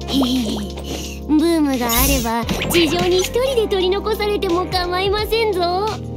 ブームがあれば地上に一人で取り残されても構いませんぞ。